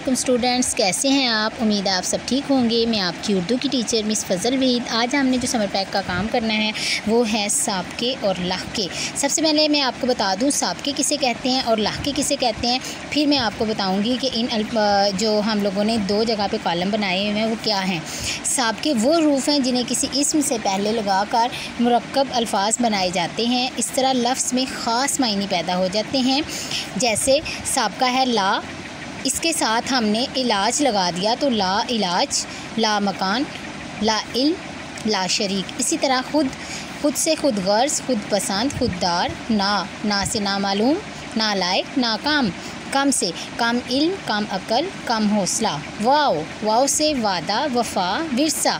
अस्सलामुअलैकुम स्टूडेंट्स, कैसे हैं आप। उम्मीद है आप सब ठीक होंगे। मैं आपकी उर्दू की टीचर मिस फ़ज़ल वहीद। आज हमने जो समर पैक का काम करना है वो है साबके और लाहके। सबसे पहले मैं आपको बता दूं साबके किसे कहते हैं और लाहके किसे कहते हैं, फिर मैं आपको बताऊंगी कि इन जो हम लोगों ने दो जगह पे कॉलम बनाए हुए हैं वो क्या हैं। साबके वो हरूफ हैं जिन्हें किसी इस्म से पहले लगाकर मुरक्कब अल्फाज बनाए जाते हैं। इस तरह लफ्ज़ में ख़ास मायने पैदा हो जाते हैं। जैसे साबका है ला, इसके साथ हमने इलाज लगा दिया तो ला इलाज, ला मकान, ला इल्म, ला शरीक। इसी तरह खुद से खुद गर्ज, खुद पसंद, खुददार, ना से ना मालूम, ना लायक, ना काम, कम से कम इल्म, कम अकल, कम हौसला। वाव से वादा, वफ़ा, विरसा।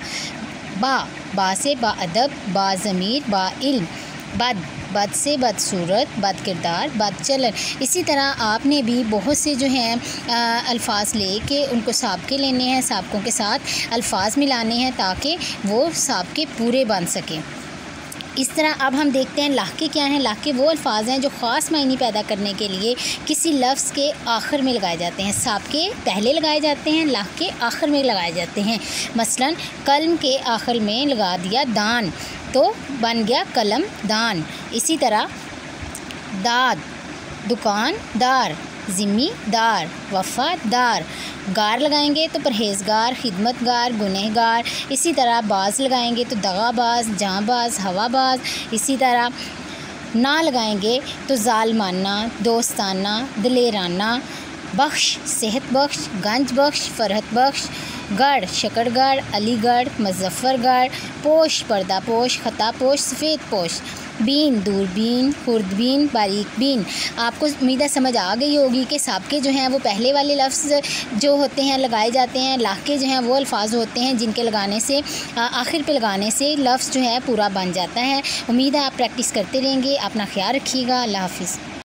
बा से बाअदब, बा ज़मीर, बा इल्म। बद से बदसूरत, बद किरदार, बद चलन। इसी तरह आपने भी बहुत से जो हैं अल्फाज लेके उनको साबके लेने हैं, साबकों के साथ अल्फाज मिलाने हैं ताकि वो साबके पूरे बन सकें। इस तरह अब हम देखते हैं लाहके क्या हैं। लाहके वो अल्फाज हैं जो ख़ास मायने पैदा करने के लिए किसी लफ्ज़ के आखिर में लगाए जाते हैं। साबके पहले लगाए जाते हैं, लाहके आखिर में लगाए जाते हैं। मसलन कलम के आखिर में लगा दिया दान तो बन गया कलम दान। इसी तरह दाद, दुकानदार, ज़िम्मेदार, वफ़ादार। गार लगाएंगे तो परहेज़गार, खिदमतगार, गुनहगार। इसी तरह बाज़ लगाएंगे तो दगाबाज, जाँबाज, हवाबाज। इसी तरह ना लगाएंगे तो ज़ालमाना, दोस्ताना, दिलेराना। बख्श, सेहत बख्श, गंज बख्श, फरहत बख्श। गढ़, शकरगढ़, अलीगढ़, मुज़फ़्फ़रगढ़। पोश, पर्दा पोश, खता पोश, सफ़ेद पोश। बीन, दूरबीन, खुर्दबीन, बारीक बीन। आपको उम्मीद है समझ आ गई होगी कि साबके जो हैं वो पहले वाले लफ्ज़ जो होते हैं लगाए जाते हैं। लाहके जो हैं वो अल्फाज होते हैं जिनके लगाने से आखिर पे लगाने से लफ्ज़ जो है पूरा बन जाता है। उम्मीद है आप प्रैक्टिस करते रहेंगे। अपना ख्याल रखिएगा। अल्लाह हाफ़िज़।